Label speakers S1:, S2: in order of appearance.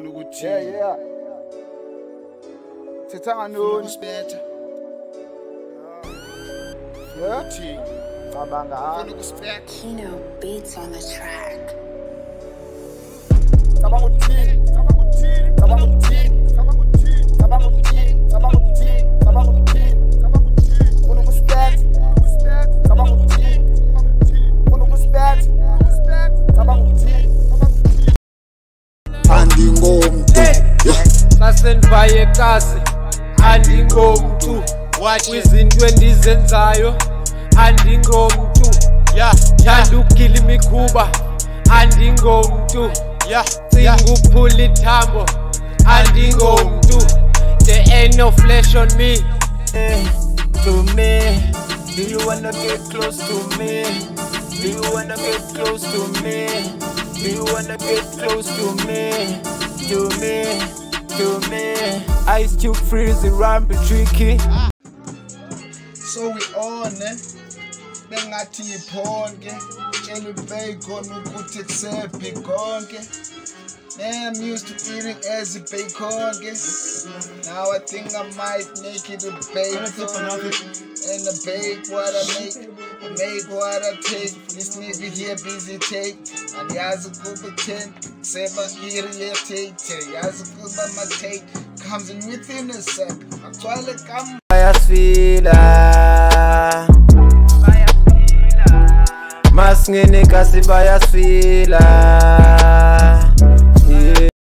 S1: Yeah. Tethanga noni. Yeah.
S2: Kino beats on the track.
S3: Kasenvaye kasi andingomntu kwizinto endizenzayo andingomntu ndandukile imikhuba andingomntu cinga uphula ithambo andingomntu. There ain't no flesh on me.
S4: To me, do you wanna get close to me? Do you wanna get close to me? Do you wanna get close to me? To me, to me. Ice Cube freeze ramp tricky.
S1: So we on bengathi iphonke tshela ubacon ukuthi kusephi konke. Man, I'm used to eating as a bacon. Now I think I might make it a bacon. And I bake what I make what I take. This nigga here busy take. And yazi kuba 10, seba irritated. Yazi kuba my take comes in within a sec. Actually come.
S4: Masngene kasi bayasfila.